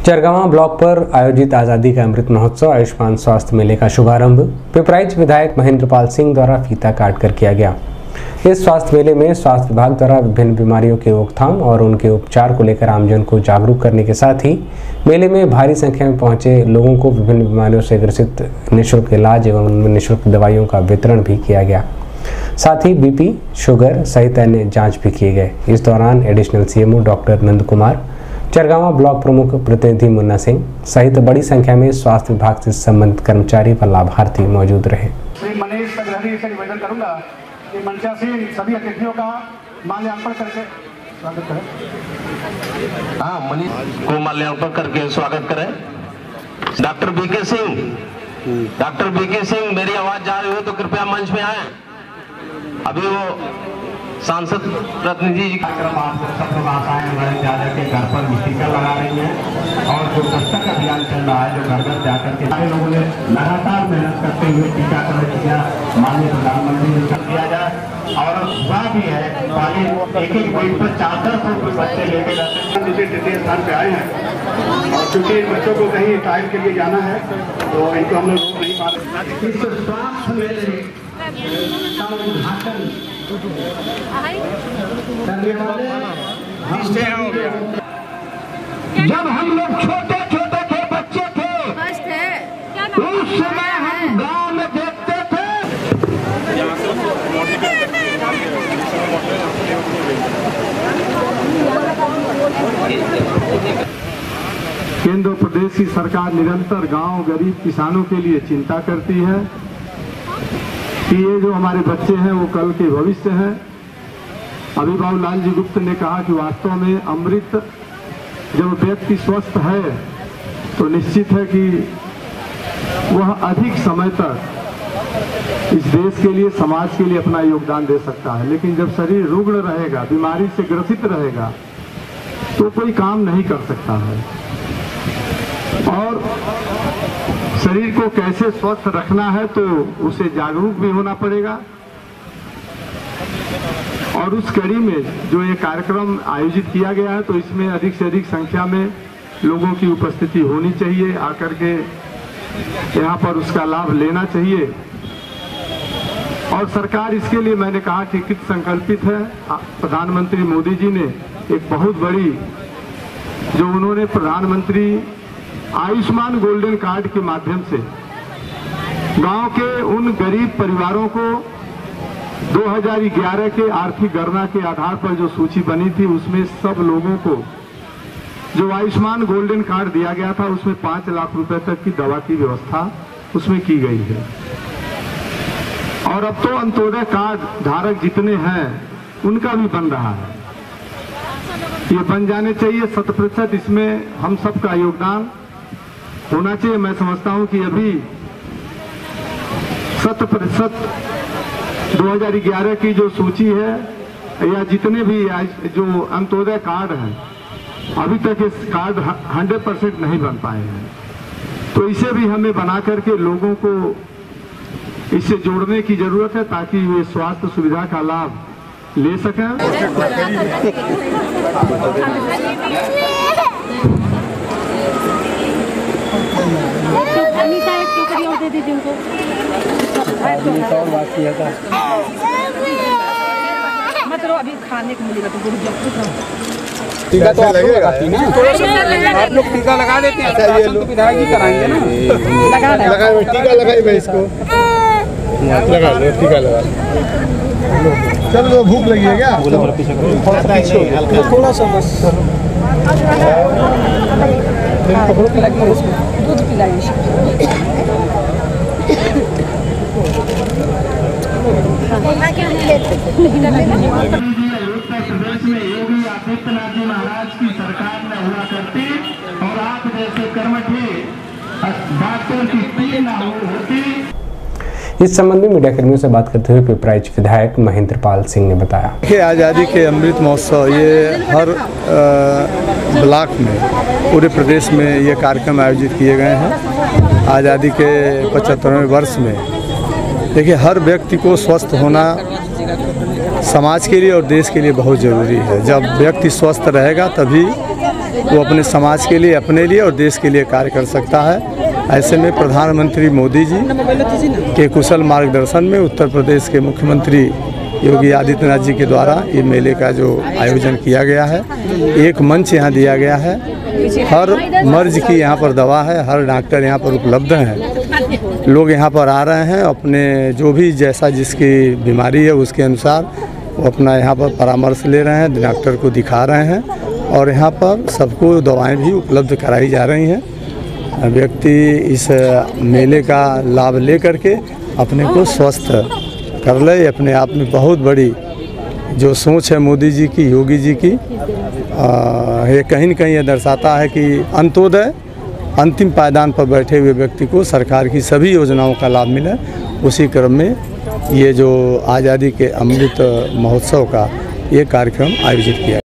Chargawa block पर आयोजित आज़ादी का अमृत महोत्सव आयुष्मान स्वास्थ्य मेले का शुभारंभ पिपराइच विधायक महेंद्र पाल सिंह द्वारा फीता काट कर किया गया। इस स्वास्थ्य मेले में स्वास्थ्य विभाग द्वारा विभिन्न बीमारियों के रोकथाम और उनके उपचार को लेकर आमजन को जागरूक करने के साथ ही मेले में भारी संख्या में पहुंचे लोगों को विभिन्न बीमारियों से ग्रसित निःशुल्क इलाज एवं उनमें निःशुल्क दवाइयों का वितरण भी किया गया। साथ ही बीपी, शुगर सहित अन्य जाँच भी किए गए। इस दौरान additional CMO doctor Nand Kumar, Chargawa block प्रमुख प्रतिनिधि मुन्ना सिंह सहित बड़ी संख्या में स्वास्थ्य विभाग से संबंधित कर्मचारी व लाभार्थी मौजूद रहे। मनीष सग्रहरी से निवेदन करूंगा कि मंचासीन सभी अतिथियों का माल्यार्पण करके स्वागत करें। मनीष को माल्यार्पण करके स्वागत करें। डॉक्टर बीके सिंह, मेरी आवाज जा रही हो तो कृपया मंच में आए। अभी वो सांसद प्रतिनिधि जी के घर पर स्टीकर लगा रही है और जो दस्तक अभियान चल रहा है, जो घर घर जाकर के सारे लोगों ने लगातार मेहनत करते हुए टीकाकरण किया। माननीय प्रधानमंत्री ने कर दिया जाए और हुआ भी है। एक बेड पर 400 बच्चे लेके जाते दूसरे तृतीय स्थान पे आए हैं और क्योंकि इन बच्चों को कहीं टाइम के लिए जाना है तो इनको हम लोग रोक नहीं पा रहे। इस स्वास्थ्य मेले का उद्घाटन जब हम लोग छोटे छोटे थे, बच्चे थे, उस समय हम गांव में देखते थे। केंद्र प्रदेश की सरकार निरंतर गांव गरीब किसानों के लिए चिंता करती है कि ये जो हमारे बच्चे हैं वो कल के भविष्य हैं। अभी बाबूलाल जी गुप्त ने कहा कि वास्तव में अमृत जब व्यक्ति स्वस्थ है तो निश्चित है कि वह अधिक समय तक इस देश के लिए, समाज के लिए अपना योगदान दे सकता है। लेकिन जब शरीर रुग्ण रहेगा, बीमारी से ग्रसित रहेगा तो कोई काम नहीं कर सकता है। और शरीर को कैसे स्वस्थ रखना है तो उसे जागरूक भी होना पड़ेगा। और उस कड़ी में जो ये कार्यक्रम आयोजित किया गया है तो इसमें अधिक से अधिक संख्या में लोगों की उपस्थिति होनी चाहिए, आकर के यहाँ पर उसका लाभ लेना चाहिए। और सरकार इसके लिए मैंने कहा कि कृत संकल्पित है। प्रधानमंत्री मोदी जी ने एक बहुत बड़ी जो उन्होंने प्रधानमंत्री आयुष्मान गोल्डन कार्ड के माध्यम से गांव के उन गरीब परिवारों को 2011 के आर्थिक गणना के आधार पर जो सूची बनी थी उसमें सब लोगों को जो आयुष्मान गोल्डन कार्ड दिया गया था उसमें 5 लाख रुपए तक की दवा की व्यवस्था उसमें की गई है। और अब तो अंत्योदय कार्ड धारक जितने हैं उनका भी बन रहा है। ये बन जाने चाहिए 100%। इसमें हम सबका योगदान होना चाहिए। मैं समझता हूं कि अभी 100% 2011 की जो सूची है या जितने भी जो अंत्योदय कार्ड हैं अभी तक इस कार्ड 100% नहीं बन पाए हैं। तो इसे भी हमें बना करके लोगों को इससे जोड़ने की जरूरत है ताकि वे स्वास्थ्य सुविधा का लाभ ले सकें। मतलब अभी खाने को मिलेगा तो टीका तो लगेगा ना। आप लोग टीका लगा देते हैं। अच्छा, ये लोग विधायक जी कराएंगे ना। लगा टीका लगाइए इसको, लगा लो टीका लगा। चलो भूख लगी है क्या? थोड़ा सा बस दूध पिलाइए। उत्तर प्रदेश में योगी आदित्यनाथ जी महाराज की सरकार में हुआ करती और आप जैसे कर्मठी डॉक्टर की टीम ना होती। इस संबंध में मीडिया कर्मियों से बात करते हुए पिपराइच विधायक महेंद्र पाल सिंह ने बताया कि आज़ादी के अमृत महोत्सव ये हर ब्लॉक में पूरे प्रदेश में ये कार्यक्रम आयोजित किए गए हैं। आज़ादी के 75वें वर्ष में देखिए हर व्यक्ति को स्वस्थ होना समाज के लिए और देश के लिए बहुत ज़रूरी है। जब व्यक्ति स्वस्थ रहेगा तभी वो अपने समाज के लिए, अपने लिए और देश के लिए कार्य कर सकता है। ऐसे में प्रधानमंत्री मोदी जी के कुशल मार्गदर्शन में उत्तर प्रदेश के मुख्यमंत्री योगी आदित्यनाथ जी के द्वारा ये मेले का जो आयोजन किया गया है, एक मंच यहाँ दिया गया है। हर मर्ज की यहाँ पर दवा है, हर डॉक्टर यहाँ पर उपलब्ध हैं। लोग यहाँ पर आ रहे हैं, अपने जो भी जैसा जिसकी बीमारी है उसके अनुसार वो अपना यहाँ पर परामर्श ले रहे हैं, डॉक्टर को दिखा रहे हैं और यहाँ पर सबको दवाएं भी उपलब्ध कराई जा रही हैं। व्यक्ति इस मेले का लाभ ले करके अपने को स्वस्थ कर ले। अपने आप में बहुत बड़ी जो सोच है मोदी जी की, योगी जी की, ये कहीं न कहीं ये दर्शाता है कि अंत्योदय अंतिम पायदान पर बैठे हुए व्यक्ति को सरकार की सभी योजनाओं का लाभ मिले। उसी क्रम में ये जो आज़ादी के अमृत महोत्सव का ये कार्यक्रम आयोजित किया।